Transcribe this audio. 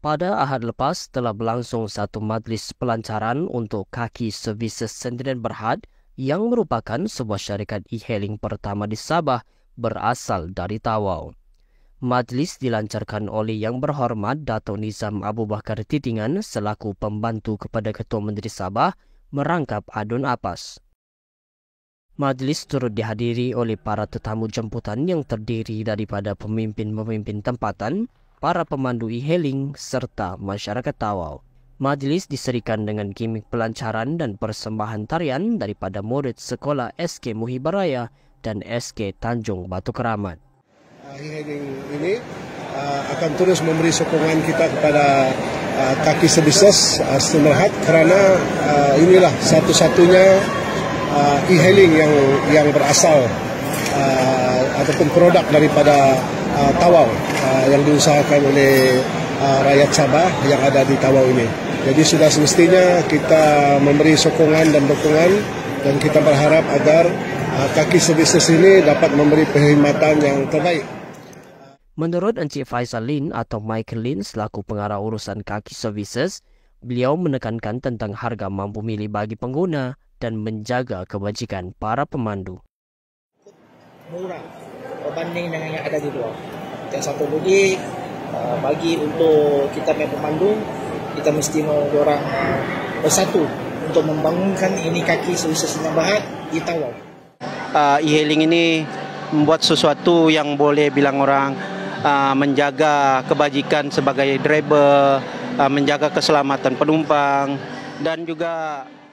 Pada Ahad lepas telah berlangsung satu majlis pelancaran untuk Kaki Services Sdn Berhad yang merupakan sebuah syarikat e-hailing pertama di Sabah berasal dari Tawau. Majlis dilancarkan oleh Yang Berhormat Dato' Nizam Abu Bakar Titingan selaku pembantu kepada Ketua Menteri Sabah merangkap Adun Apas. Majlis turut dihadiri oleh para tetamu jemputan yang terdiri daripada pemimpin-pemimpin tempatan, para pemandu e-hailing serta masyarakat Tawau. Majlis diserikan dengan gimik pelancaran dan persembahan tarian daripada murid sekolah SK Muhibaraya dan SK Tanjung Batu Keramat. E-hailing ini akan terus memberi sokongan kita kepada Kaki Services Sdn Berhad kerana inilah satu-satunya e-hailing yang berasal ataupun produk daripada Tawau yang diusahakan oleh rakyat Sabah yang ada di Tawau ini. Jadi sudah semestinya kita memberi sokongan dan dukungan dan kita berharap agar Kaki Services ini dapat memberi perkhidmatan yang terbaik. Menurut Encik Faisal Lin atau Michael Lin selaku pengarah urusan Kaki Services, beliau menekankan tentang harga mampu milih bagi pengguna dan menjaga kebajikan para pemandu. Murah berbanding dengan yang ada di luar. Yang satu lagi, bagi untuk kita punya pemandu, kita mesti orang bersatu untuk membangunkan ini Kaki Services Sdn Berhad di Tawau. E-hailing ini membuat sesuatu yang boleh bilang orang menjaga kebajikan sebagai driver, menjaga keselamatan penumpang dan juga